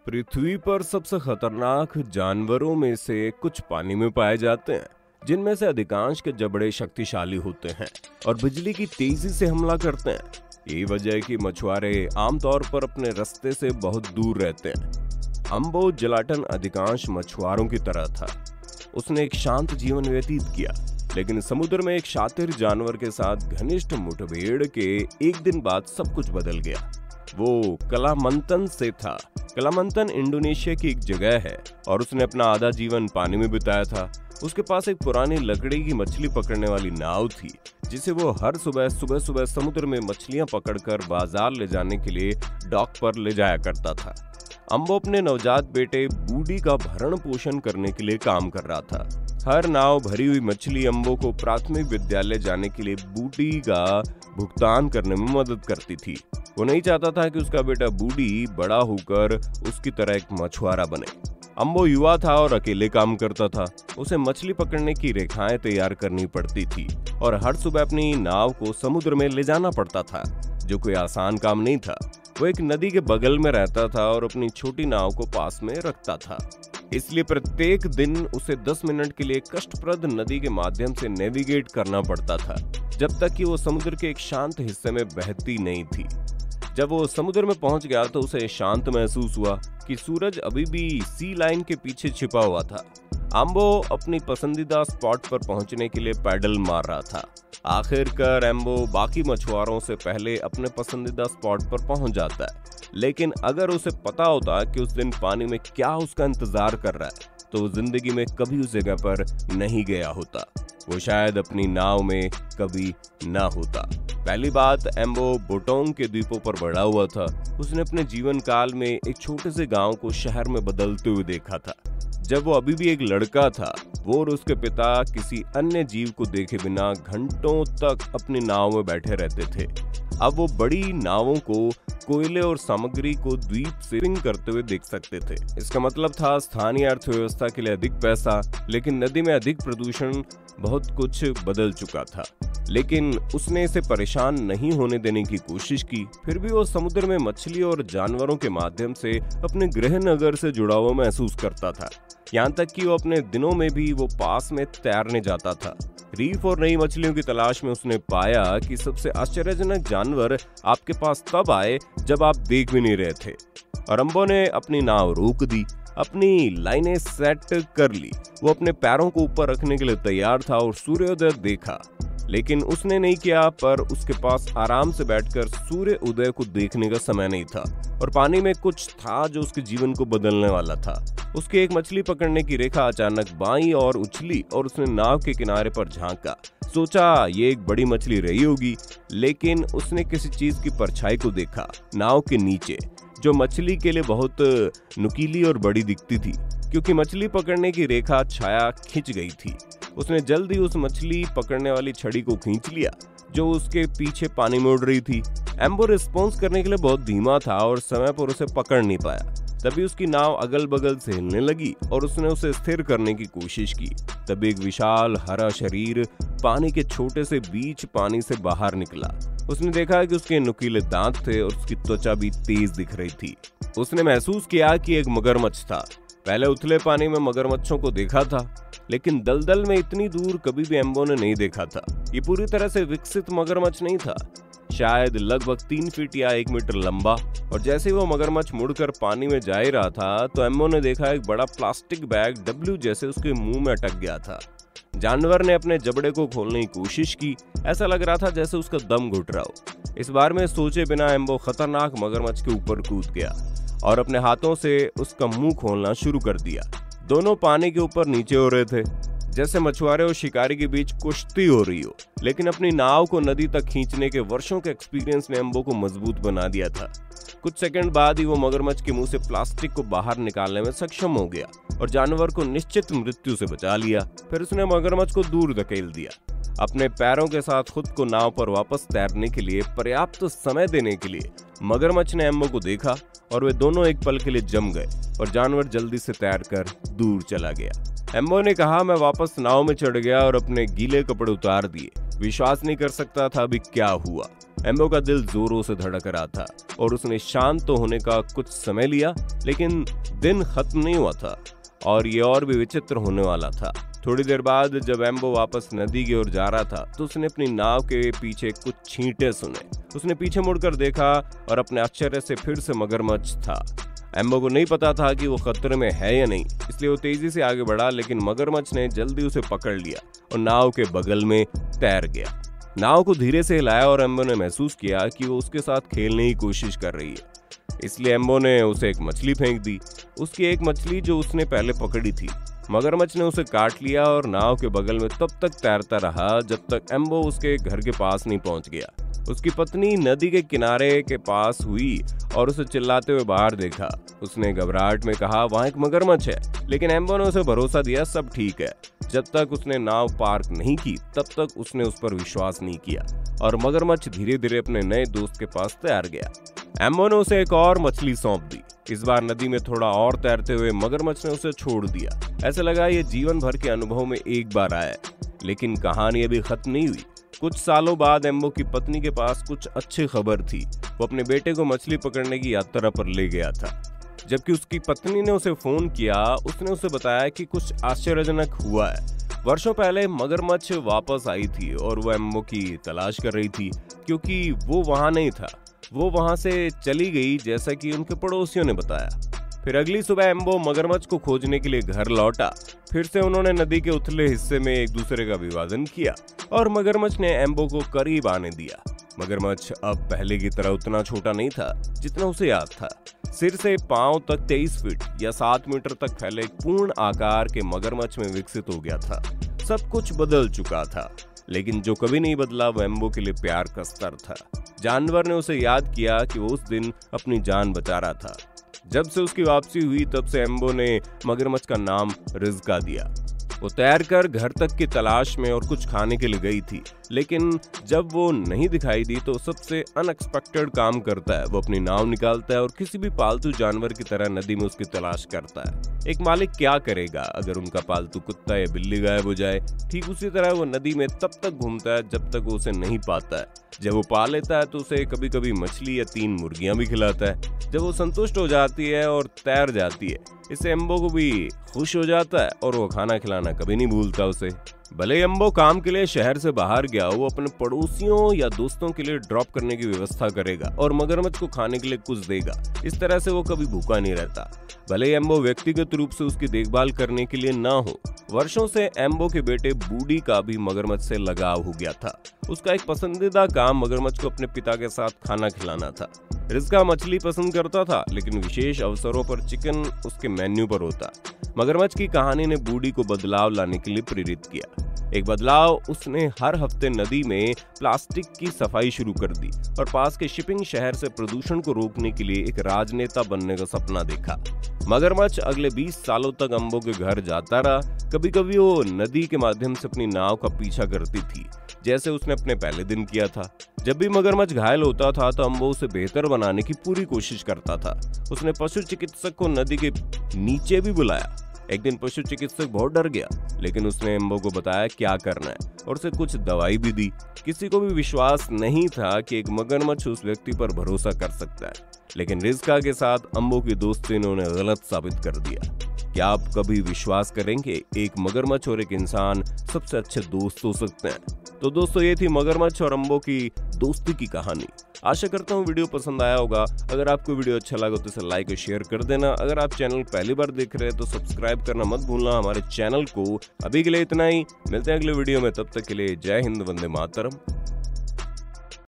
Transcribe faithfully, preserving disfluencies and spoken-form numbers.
पृथ्वी पर सबसे खतरनाक जानवरों में से कुछ पानी में पाए जाते हैं, जिनमें से अधिकांश के जबड़े शक्तिशाली होते हैं और बिजली की तेजी से हमला करते हैं। यही वजह है कि मछुआरे आमतौर पर अपने रास्ते से बहुत दूर रहते हैं। अम्बो जलाटन अधिकांश मछुआरों की तरह था। उसने एक शांत जीवन व्यतीत किया, लेकिन समुद्र में एक शातिर जानवर के साथ घनिष्ठ मुठभेड़ के एक दिन बाद सब कुछ बदल गया। वो कलामंतन से था। कलामंतन इंडोनेशिया की एक जगह है और उसने अपना आधा जीवन पानी में बिताया था। उसके पास एक पुरानी लकड़ी की मछली पकड़ने वाली नाव थी, जिसे वो हर सुबह सुबह सुबह समुद्र में मछलियां पकड़कर बाजार ले जाने के लिए डॉक पर ले जाया करता था। अम्बो अपने नवजात बेटे बूडी का भरण पोषण करने के लिए काम कर रहा था। हर नाव भरी हुई मछली अम्बो को प्राथमिक विद्यालय जाने के लिए बूडी का भुगतान करने में मदद करती थी। वो नहीं चाहता था कि उसका बेटा बूडी बड़ा होकर उसकी तरह एक मछुआरा बने। अम्बो युवा था और अकेले काम करता था। उसे मछली पकड़ने की रेखाएं तैयार करनी पड़ती थी और हर सुबह अपनी नाव को समुद्र में ले जाना पड़ता था, जो कोई आसान काम नहीं था। वो एक नदी के बगल में रहता था और अपनी छोटी नाव को पास में रखता था, इसलिए प्रत्येक दिन उसे दस मिनट के लिए कष्टप्रद नदी के माध्यम से नेविगेट करना पड़ता था, जब तक कि वो समुद्र के एक शांत हिस्से में बहती नहीं थी। जब वो समुद्र में पहुंच गया तो उसे शांत महसूस हुआ कि सूरज अभी भी सी लाइन के पीछे छिपा हुआ था। अम्बो अपनी पसंदीदा स्पॉट पर पहुंचने के लिए पैडल मार रहा था। आखिरकार अम्बो बाकी मछुआरों से पहले अपने पसंदीदा स्पॉट पर पहुंच जाता है, लेकिन अगर उसे पता होता कि उस दिन पानी में क्या उसका इंतजार कर रहा है, तो वो जिंदगी में कभी उस जगह पर नहीं गया होता। वो शायद अपनी नाव में कभी ना होता। पहली बात, एम्बो बोटोंग के द्वीपों पर बड़ा हुआ था। उसने अपने जीवन काल में एक छोटे से गांव को शहर में बदलते हुए देखा था। जब वो अभी भी एक लड़का था, वो और उसके पिता किसी अन्य जीव को देखे बिना घंटों तक अपनी नाव में बैठे रहते थे। अब वो बड़ी नावों को कोयले और सामग्री को द्वीप से पिंग करते हुए देख सकते थे। इसका मतलब था स्थानीय अर्थव्यवस्था के लिए अधिक पैसा, लेकिन नदी में अधिक प्रदूषण। बहुत कुछ बदल चुका था, लेकिन उसने इसे परेशान नहीं होने देने की कोशिश की। फिर भी वो समुद्र में मछली और जानवरों के माध्यम से अपने गृह नगर से जुड़ा हुआ महसूस करता था। यहाँ तक कि वो अपने दिनों में भी वो पास में तैरने जाता था। रीफ और नई मछलियों की तलाश में उसने पाया कि सबसे आश्चर्यजनक जानवर आपके पास तब आए जब आप देख भी नहीं रहे थे। और अम्बो ने अपनी नाव रोक दी, अपनी लाइनें सेट कर ली। वो अपने पैरों को ऊपर रखने के लिए तैयार था और सूर्योदय देखा, लेकिन उसने नहीं किया। पर उसके पास आराम से बैठकर सूर्य उदय को देखने का समय नहीं था, और पानी में कुछ था जो उसके जीवन को बदलने वाला था। उसकी एक मछली पकड़ने की रेखा अचानक बाईं ओर उछली और उसने नाव के किनारे पर झांका। सोचा ये एक बड़ी मछली रही होगी, लेकिन उसने किसी चीज की परछाई को देखा नाव के नीचे, जो मछली के लिए बहुत नुकीली और बड़ी दिखती थी, क्योंकि मछली पकड़ने की रेखा छाया खिंच गई थी। उसने जल्द ही उस मछली पकड़ने वाली छड़ी को खींच लिया, जो उसके पीछे पानी में उड़ रही थी। एम्बो रिस्पॉन्स करने के लिए बहुत धीमा था और समय पर उसे पकड़ नहीं पाया। तभी उसकी नाव अगल बगल से हिलने लगी और उसने उसे स्थिर करने की कोशिश की। तभी एक विशाल हरा शरीर पानी के छोटे से बीच पानी से बाहर निकला। उसने देखा कि उसके नुकीले दांत थे और उसकी त्वचा भी तेज दिख रही थी। उसने महसूस किया कि एक मगरमच्छ था। पहले उथले पानी में मगरमच्छों को देखा था, लेकिन दलदल में इतनी दूर कभी भी एम्बो ने नहीं देखा था। ये पूरी तरह से विकसित मगरमच्छ नहीं था, शायद लगभग तीन फीट या एक मीटर लंबा। और जैसे वो मगरमच्छ मुड़कर पानी में जा ही रहा था, तो एम्बो ने देखा एक बड़ा प्लास्टिक बैग डब्ल्यू जैसे उसके मुंह में अटक गया था। जानवर ने अपने जबड़े को खोलने की कोशिश की। ऐसा लग रहा था जैसे उसका दम घुट रहा हो। इस बार में सोचे बिना एम्बो खतरनाक मगरमच्छ के ऊपर कूद गया और अपने हाथों से उसका मुंह खोलना शुरू कर दिया। दोनों पानी के ऊपर नीचे हो रहे थे, जैसे मछुआरे और शिकारी के बीच कुश्ती हो रही हो। लेकिन अपनी नाव को नदी तक खींचने के वर्षों के एक्सपीरियंस ने एम्बो को मजबूत बना दिया था। कुछ सेकंड बाद ही वो मगरमच्छ के मुंह से प्लास्टिक को बाहर निकालने में सक्षम हो गया और जानवर को निश्चित मृत्यु से बचा लिया। फिर उसने मगरमच्छ को दूर धकेल दिया। अपने पैरों के साथ खुद को नाव पर वापस तैरने के लिए पर्याप्त समय देने के लिए मगरमच्छ ने एम्बो को देखा और वे दोनों एक पल के लिए जम गए और जानवर जल्दी से तैरकर दूर चला गया। एम्बो ने कहा, मैं वापस नाव में चढ़ गया और अपने गीले कपड़े उतार दिए। विश्वास नहीं कर सकता था अभी क्या हुआ। एम्बो का दिल जोरों से धड़क रहा था और उसने शांत तो होने का कुछ समय लिया, लेकिन दिन खत्म नहीं हुआ था और ये और भी विचित्र होने वाला था। थोड़ी देर बाद जब एम्बो वापस नदी की ओर जा रहा था तो उसने अपनी नाव के पीछे कुछ छींटे सुने। उसने पीछे मुड़कर देखा और अपने आश्चर्य से फिर से मगरमच्छ था। एम्बो को नहीं पता था कि वो खतरे में है या नहीं, इसलिए वो तेजी से आगे बढ़ा, लेकिन मगरमच्छ ने जल्दी उसे पकड़ लिया और नाव के बगल में तैर गया। नाव को धीरे से हिलाया और एम्बो ने महसूस किया कि वो उसके साथ खेलने की कोशिश कर रही है, इसलिए एम्बो ने उसे एक मछली फेंक दी। उसकी एक मछली जो उसने पहले पकड़ी थी। मगरमच्छ ने उसे काट लिया और नाव के बगल में तब तक तैरता रहा जब तक एम्बो उसके घर के पास नहीं पहुंच गया। उसकी पत्नी नदी के किनारे के पास हुई और उसे चिल्लाते हुए बाहर देखा। उसने घबराहट में कहा, वहां एक मगरमच्छ है, लेकिन एम्बो ने उसे भरोसा दिया सब ठीक है। जब तक उसने नाव पार्क नहीं की तब तक उसने उस पर विश्वास नहीं किया और मगरमच्छ धीरे धीरे अपने नए दोस्त के पास तैर गया। एम्बो ने उसे एक और मछली सौंप दी। इस बार नदी में थोड़ा और तैरते हुए मगरमच्छ ने उसे छोड़ दिया। ऐसा लगा ये जीवन भर के अनुभव में एक बार आया, लेकिन कहानी अभी खत्म नहीं हुई। कुछ सालों बाद एम्बो की पत्नी के पास कुछ अच्छी खबर थी। वो अपने बेटे को मछली पकड़ने की यात्रा पर ले गया था। जबकि उसकी पत्नी ने उसे फोन किया, उसने उसे बताया कि कुछ आश्चर्यजनक हुआ है। वर्षों पहले मगरमच्छ वापस आई थी और वो एम्बो की तलाश कर रही थी, क्योंकि वो वहां नहीं था। वो वहां से चली गई जैसा कि उनके पड़ोसियों ने बताया। फिर अगली सुबह एम्बो मगरमच्छ को खोजने के लिए घर लौटा। फिर से उन्होंने नदी के उथले हिस्से में एक दूसरे का अभिवादन किया और मगरमच्छ ने एम्बो को करीब आने दिया। मगरमच्छ अब पहले की तरह उतना छोटा नहीं था जितना उसे याद था। सिर से पांव तक तेईस फीट या सात मीटर तक फैले एक पूर्ण आकार के मगरमच्छ में विकसित हो गया था। सब कुछ बदल चुका था, लेकिन जो कभी नहीं बदला वो एम्बो के लिए प्यार का स्तर था। जानवर ने उसे याद किया कि वो उस दिन अपनी जान बचा रहा था। जब से उसकी वापसी हुई तब से एम्बो ने मगरमच्छ का नाम रिज़्का दिया। वो तैर कर घर तक की तलाश में और कुछ खाने के लिए गई थी, लेकिन जब वो नहीं दिखाई दी तो सबसे अनएक्सपेक्टेड काम करता है। वो अपनी नाव निकालता है और किसी भी पालतू जानवर की तरह नदी में उसकी तलाश करता है। एक मालिक क्या करेगा अगर उनका पालतू कुत्ता या बिल्ली गायब हो जाए? ठीक उसी तरह वो नदी में तब तक घूमता है जब तक वो उसे नहीं पाता है। जब वो पा लेता है तो उसे कभी कभी मछली या तीन मुर्गियां भी खिलाता है। जब वो संतुष्ट हो जाती है और तैर जाती है, इससे एम्बो को भी खुश हो जाता है और वो खाना खिलाना कभी नहीं भूलता उसे। भले एम्बो काम के लिए शहर से बाहर गया, वो अपने पड़ोसियों या दोस्तों के लिए ड्रॉप करने की व्यवस्था करेगा और मगरमच्छ को खाने के लिए कुछ देगा। इस तरह से वो कभी भूखा नहीं रहता। भले एम्बो व्यक्तिगत रूप से उसकी देखभाल करने के लिए ना हो, वर्षों से एम्बो के बेटे बूडी का भी मगरमच्छ से लगाव हो गया था। उसका एक पसंदीदा काम मगरमच्छ को अपने पिता के साथ खाना खिलाना था। रिज़्का मछली पसंद करता था, लेकिन विशेष अवसरों पर चिकन उसके मेन्यू पर होता। मगरमच्छ की कहानी ने बूडी को बदलाव लाने के लिए प्रेरित किया। एक बदलाव, उसने हर हफ्ते नदी में प्लास्टिक की सफाई शुरू कर दी और पास के शिपिंग शहर से प्रदूषण को रोकने के लिए एक राजनेता बनने का सपना देखा। मगरमच्छ अगले बीस सालों तक एम्बो के घर जाता रहा। कभी कभी वो नदी के माध्यम से अपनी नाव का पीछा करती थी, जैसे उसने अपने पहले दिन किया था। जब भी मगरमच्छ घायल होता था तो एम्बो उसे बेहतर बनाने की पूरी कोशिश करता था। उसने पशु चिकित्सक को नदी के नीचे भी बुलाया। एक दिन पशु चिकित्सक बहुत डर गया, लेकिन उसने एम्बो को बताया क्या करना है और उसे कुछ दवाई भी दी। किसी को भी विश्वास नहीं था कि एक मगरमच्छ उस व्यक्ति पर भरोसा कर सकता है, लेकिन रिज़्का के साथ एम्बो की दोस्ती इन्होंने गलत साबित कर दिया। क्या आप कभी विश्वास करेंगे एक मगरमच्छ और एक इंसान सबसे अच्छे दोस्त हो सकते हैं? तो दोस्तों, ये थी मगरमच्छ और एम्बो की दोस्ती की कहानी। आशा करता हूँ वीडियो पसंद आया होगा। अगर आपको वीडियो अच्छा लगा तो इसे लाइक और शेयर कर देना। अगर आप चैनल पहली बार देख रहे हैं तो सब्सक्राइब करना मत भूलना हमारे चैनल को। अभी के लिए इतना ही, मिलते हैं अगले वीडियो में। तब तक के लिए जय हिंद, वंदे मातरम।